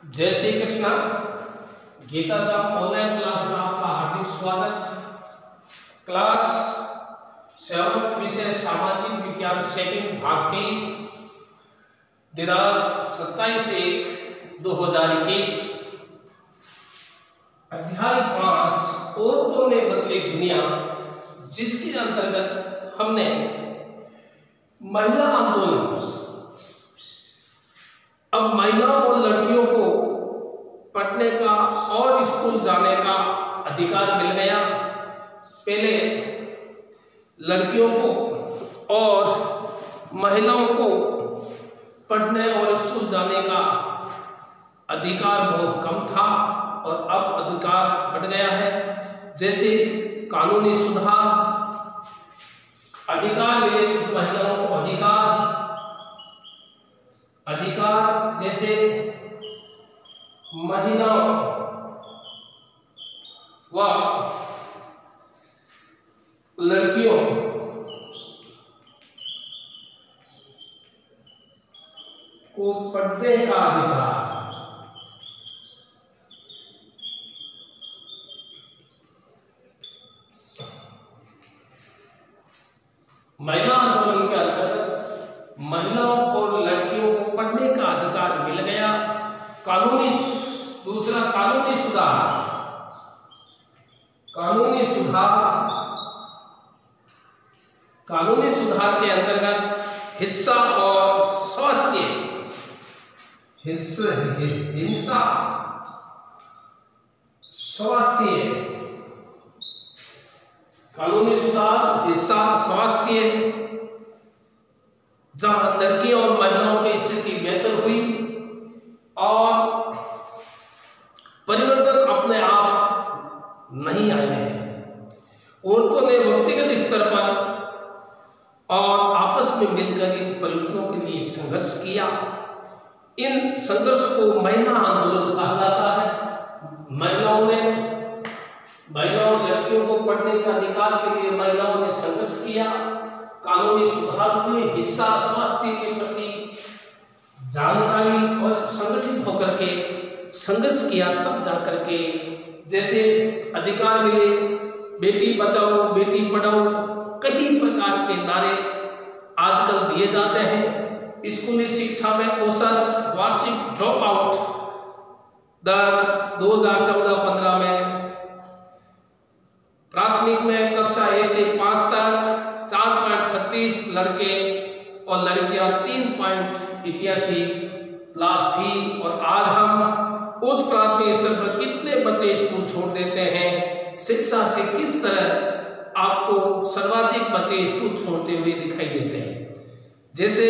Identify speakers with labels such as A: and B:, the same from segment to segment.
A: जय Shri Krishna. Geeta Dham online class में आपका हार्दिक स्वागत। क्लास 7th विषय सामाजिक विज्ञान सेकंड भाग 3 दिनांक 27/1/2021 अध्याय 5 औरतों ने बदली दुनिया, जिसके अंतर्गत हमने महिला आंदोलन, अब महिलाओं और लड़कियों को पढ़ने का और स्कूल जाने का अधिकार मिल गया। पहले लड़कियों को और महिलाओं को पढ़ने और स्कूल जाने का अधिकार बहुत कम था और अब अधिकार बढ़ गया है। जैसे कानूनी सुधार, अधिकार मिले महिलाओं को अधिकार जैसे महिलाओं व लड़कियों को पढ़ने का अधिकार, महिला आंदोलन के अंतर्गत महिलाओं और लड़कियों को पढ़ने का अधिकार मिल गया। दूसरा कानूनी सुधार के अंतर्गत हिंसा और स्वास्थ्य कानूनी सुधार, हिंसा, स्वास्थ्य, जहां लड़कियों और महिलाओं की स्थिति बेहतर हुई और परिवर्तन अपने आप नहीं आए हैं। औरतों ने व्यक्तिगत स्तर पर और आपस में मिलकर इन परिवर्तनों के लिए संघर्ष किया। इन संघर्ष को महिला आंदोलन कहा जाता है। महिलाओं लड़कियों को पढ़ने के अधिकार के लिए महिलाओं ने संघर्ष किया, कानूनी सुधार हुए, हिस्सा स्वास्थ्य के प्रति जानकारी और संगठित होकर के संघर्ष किया, तब जाकर के जैसे अधिकार मिले। बेटी बचाओ बेटी पढ़ाओ, कई प्रकार के नारे आजकल दिए जाते हैं। स्कूली शिक्षा में औसत वार्षिक ड्रॉप आउट दर 2014-15 में प्राथमिक में कक्षा 1 से 5 तक 4.36 लड़के और लड़कियां 3.81 लाख थी। और आज हम उच्च प्राथमिक स्तर पर कितने बच्चे स्कूल छोड़ देते हैं, शिक्षा से किस तरह आपको सर्वाधिक बच्चे स्कूल छोड़ते हुए दिखाई देते हैं। जैसे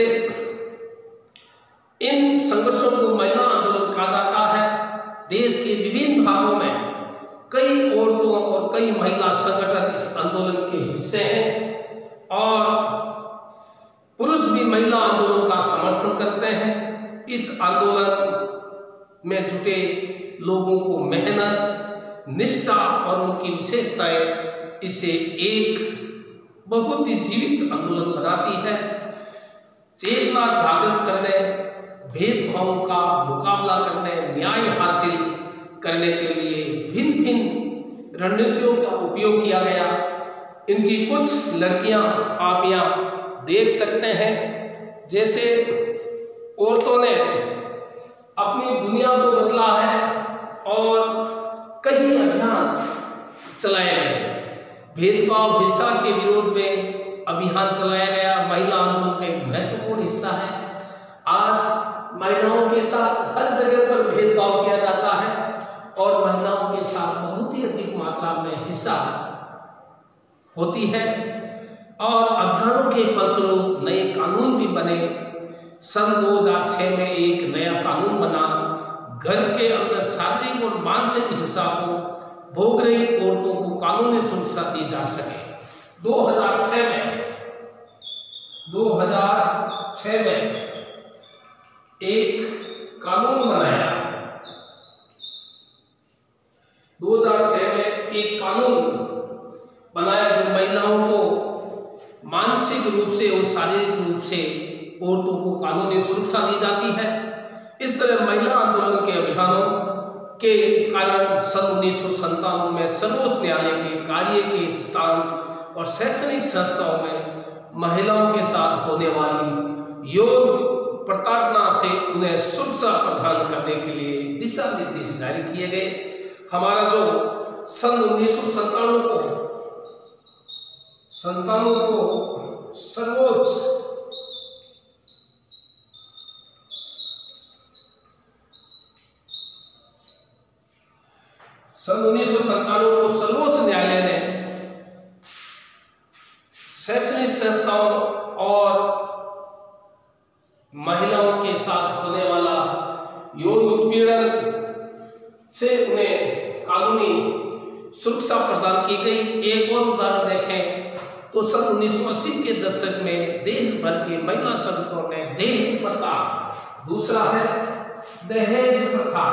A: इन संघर्षों को महिला आंदोलन कहा जाता है। देश के विभिन्न भागों में कई औरतों और कई महिला संगठन इस आंदोलन के हिस्से हैं और पुरुष भी महिला आंदोलन का समर्थन करते हैं। इस आंदोलन में जुटे लोगों को मेहनत, निष्ठा और उनकी विशेषताएं इसे एक बहुत ही जीवित आंदोलन बनाती है। चेतना जागृत करने, भेदभाव का मुकाबला करने, न्याय हासिल करने के लिए भिन्न भिन्न रणनीतियों का उपयोग किया गया। इनकी कुछ लड़कियां आप यहाँ देख सकते हैं। जैसे औरतों ने अपनी दुनिया को बदला है और कई अभियान चलाए गए। भेदभाव, हिंसा के विरोध में अभियान चलाया गया। महिला आंदोलन का एक महत्वपूर्ण हिस्सा है। आज महिलाओं के साथ हर जगह पर भेदभाव किया जाता है और महिलाओं के साथ बहुत ही अधिक मात्रा में हिंसा होती है। और अभियानों के फलस्वरूप नए कानून भी बने। सन 2006 में एक नया कानून बना, घर के अंदर शारीरिक और मानसिक हिंसा को भोग रही औरतों को कानूनी सुरक्षा दी जा सके। 2006 में एक कानून बनाया। 2006 में एक कानून बनाया जो महिलाओं को मानसिक रूप से और शारीरिक रूप से औरतों को कानूनी सुरक्षा दी जाती है। इस तरह महिला आंदोलन के अभियानों के कारण सन 1997 में सर्वोच्च न्यायालय के कार्य के स्थान और शैक्षणिक संस्थाओं में महिलाओं के साथ होने वाली यौन प्रताड़ना से उन्हें सुरक्षा प्रदान करने के लिए दिशा निर्देश जारी किए गए। हमारा जो सन 1997 को सर्वोच्च न्यायालय ने शैक्षणिक संस्थाओं और महिलाओं के साथ होने वाला यौन उत्पीड़न से उन्हें कानूनी सुरक्षा प्रदान की गई। एक और उदाहरण देखें तो सन 1980 के दशक में देश भर के महिला संगठनों ने दहेज प्रथा, दूसरा है दहेज प्रथा।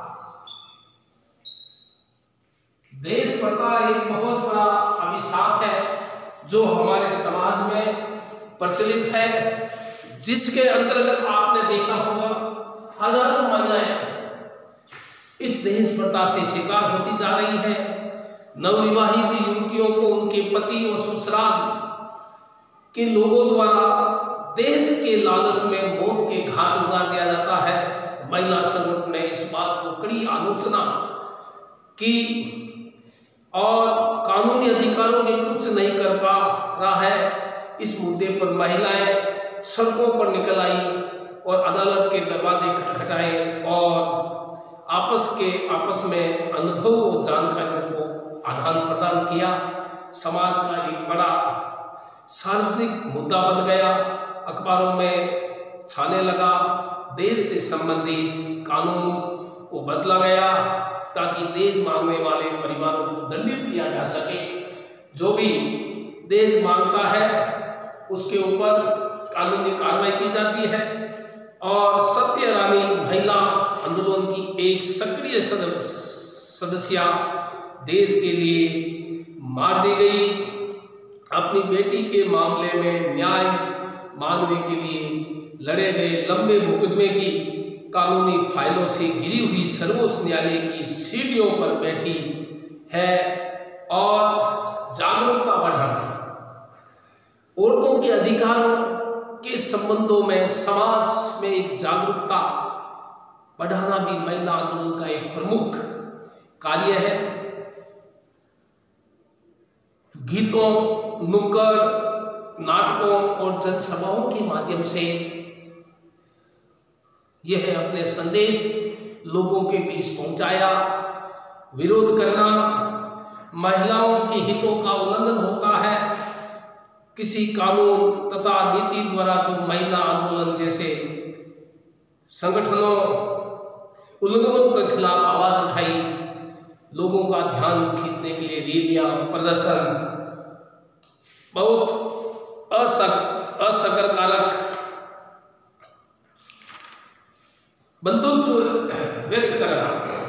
A: दहेज प्रथा एक बहुत बड़ा अभिशाप है जो हमारे समाज में प्रचलित है, जिसके अंतर्गत आपने देखा होगा हजारों महिलाएं इस दहेज प्रथा से शिकार होती जा रही है। नवविवाहित युवतियों को उनके पति और ससुराल के लोगों द्वारा दहेज के लालच में मौत के घाट उतार दिया जाता है। महिला संगठन ने इस बात को कड़ी आलोचना की और कानूनी अधिकारों के कुछ नहीं कर पा रहा है। इस मुद्दे पर महिलाएं सड़कों पर निकल आई और अदालत के दरवाजे खटखटाए और आपस में अनुभव और जानकारियों को आदान प्रदान किया। समाज का एक बड़ा सार्वजनिक मुद्दा बन गया, अखबारों में छाने लगा। दहेज से संबंधित कानून को बदला गया ताकि दहेज मांगने वाले परिवारों को दंडित किया जा सके। जो भी दहेज मांगता है उसके ऊपर कानूनी कार्रवाई की जाती है। और सत्य रानी महिला आंदोलन की एक सक्रिय सदस्य देश के लिए मार दी गई। अपनी बेटी के मामले में न्याय मांगने के लिए लड़े गए लंबे मुकदमे की कानूनी फाइलों से घिरी हुई सर्वोच्च न्यायालय की सीढ़ियों पर बैठी है और जागरूकता बढ़ाना, औरतों के अधिकारों के संबंधों में समाज में एक जागरूकता बढ़ाना भी महिला आंदोलन का एक प्रमुख कार्य है। गीतों, नुक्कड़ नाटकों और जनसभाओं के माध्यम से यह अपने संदेश लोगों के बीच पहुंचाया। विरोध करना महिलाओं के हितों का उल्लंघन होता है। किसी कानून तथा नीति द्वारा जो महिला आंदोलन जैसे संगठनों उल्लंघनों के खिलाफ आवाज उठाई, लोगों का ध्यान खींचने के लिए रैलियां, प्रदर्शन, बहुत असकरकारक बंधुत्व व्यक्त करना,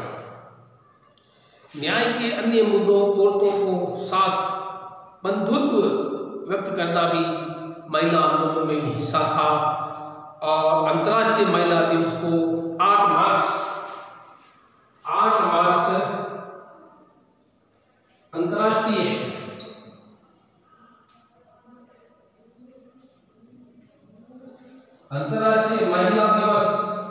A: न्याय के अन्य मुद्दों, औरतों को साथ बंधुत्व व्यक्त करना भी महिला आंदोलन में हिस्सा था। और अंतर्राष्ट्रीय महिला दिवस को 8 मार्च अंतर्राष्ट्रीय महिला दिवस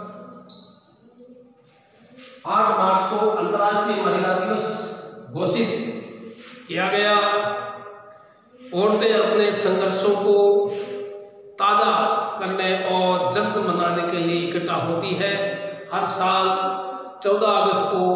A: 8 मार्च को अंतर्राष्ट्रीय महिला दिवस घोषित किया गया। औरतें अपने संघर्षों को ताज़ा करने और जश्न मनाने के लिए इकट्ठा होती है। हर साल 14 अगस्त को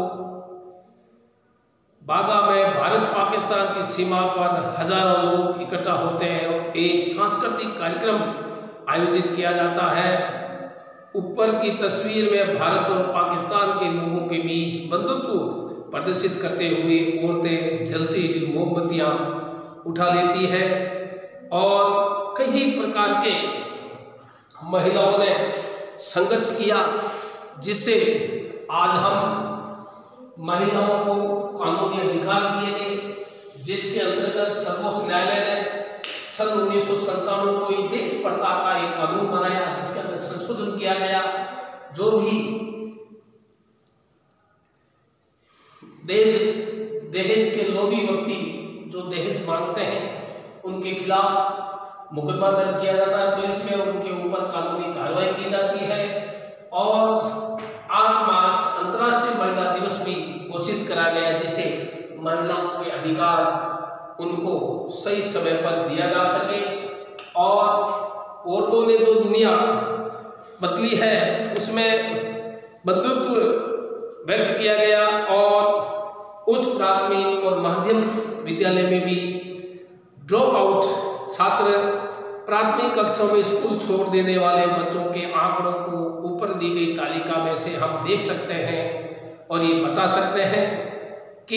A: बागा में भारत पाकिस्तान की सीमा पर हजारों लोग इकट्ठा होते हैं और एक सांस्कृतिक कार्यक्रम आयोजित किया जाता है। ऊपर की तस्वीर में भारत और पाकिस्तान के लोगों के बीच बंधुत्व प्रदर्शित करते हुए औरतें जलती हुई मोमबत्तियां उठा लेती है और कई प्रकार के महिलाओं ने संघर्ष किया, जिससे आज हम महिलाओं को कानूनी अधिकार दिए गए, जिसके अंतर्गत सर्वोच्च न्यायालय ने सन 1997 को दहेज प्रथा का एक कानून बनाया, जिसके अंदर संशोधन किया गया, जो भी दहेज के लोभी व्यक्ति जो दहेज मांगते हैं उनके खिलाफ मुकदमा दर्ज किया जाता है पुलिस में, उनके ऊपर कानूनी कार्रवाई की जाती है। और 8 मार्च अंतर्राष्ट्रीय महिला दिवस भी घोषित करा गया, जिसे महिलाओं के अधिकार उनको सही समय पर दिया जा सके। और औरतों ने जो दुनिया बदली है उसमें बंधुत्व व्यक्त किया गया। और उच्च प्राथमिक और माध्यमिक विद्यालय में भी ड्रॉप आउट छात्र, प्राथमिक कक्षाओं में स्कूल छोड़ देने वाले बच्चों के आंकड़ों को ऊपर दी गई तालिका में से हम देख सकते हैं और ये बता सकते हैं कि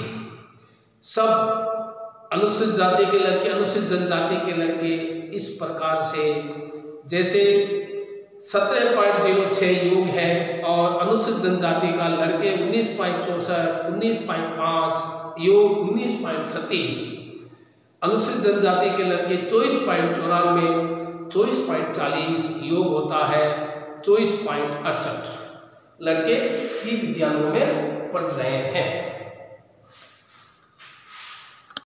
A: सब अनुसूचित जाति के लड़के, अनुसूचित जनजाति के लड़के इस प्रकार से जैसे 17.06 योग है और अनुसूचित जनजाति का लड़के 19.64, 19.5 योग 19.36, अनुसूचित जनजाति के लड़के 24.94, 24.40 योग होता है 24.68 लड़के ही विद्यालयों में पढ़ रहे हैं।